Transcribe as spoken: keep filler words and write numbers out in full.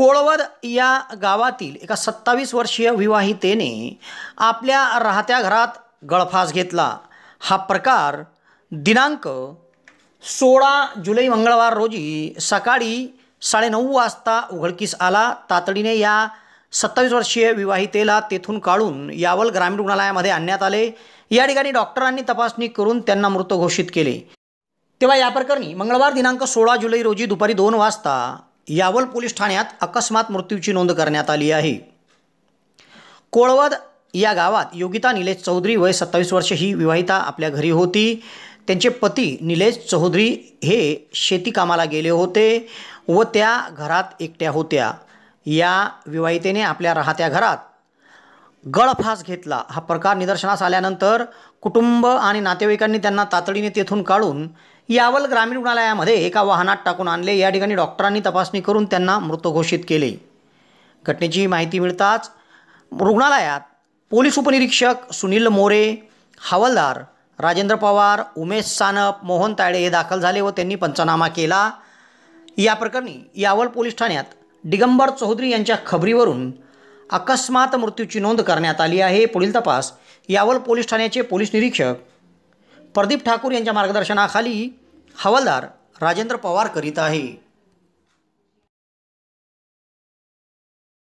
कोळवद या गावातील एका सत्तावीस वर्षीय विवाहितेने आपल्या राहत्या घरात गळफास घेतला। हा प्रकार दिनांक सोळा जुलै मंगळवार रोजी सकाळी साडेनऊ वाजता उघडकीस आला। तातडीने या सत्तावीस वर्षीय विवाहितेला तेथून काढून यावल ग्रामीण रुग्णालयामध्ये आणण्यात आले। या ठिकाणी डॉक्टरांनी तपासणी करून त्यांना मृत घोषित केले। तेव्हा या प्रकरणी मंगळवार दिनांक सोळा जुलै रोजी दुपारी दोन वाजता यावल पोलीस ठाण्यात अकस्मात मृत्यूची नोंद करण्यात आली आहे। कोळवद या गावात योगिता निलेश चौधरी वय सत्तावीस वर्ष ही विवाहिता आपल्या घरी होती। त्यांचे पती निलेश चौधरी हे शेती कामाला गेले होते व त्या घरात एकट्या होत्या। या विवाहितेने आपल्या राहत्या घरात गळफास घेतला। हा प्रकार निदर्शनास आल्यानंतर कुटुंब आणि नातेवाईकांनी त्यांना तातडीने तेथून काढून यावल ग्रामीण रुग्णालयामध्ये एका वाहनात टाकून आणले। या ठिकाणी डॉक्टरांनी तपासणी करून त्यांना मृत घोषित केले। घटनेची माहिती मिळताच रुग्णालयात पोलीस उपनिरीक्षक सुनील मोरे, हवालदार राजेंद्र पवार, उमेश सानप, मोहन तायडे हे दाखल झाले व त्यांनी पंचनामा केला। या प्रकरणी यावल पोलीस ठाण्यात दिगंबर चौधरी यांच्या खबरीवरून अकस्मात मृत्यूची नोंद करण्यात आली आहे। पुढील तपास यावल पोलीस ठाण्याचे पोलीस निरीक्षक प्रदीप ठाकूर यांच्या मार्गदर्शनाखाली हवालदार राजेंद्र पवार करीत आहे।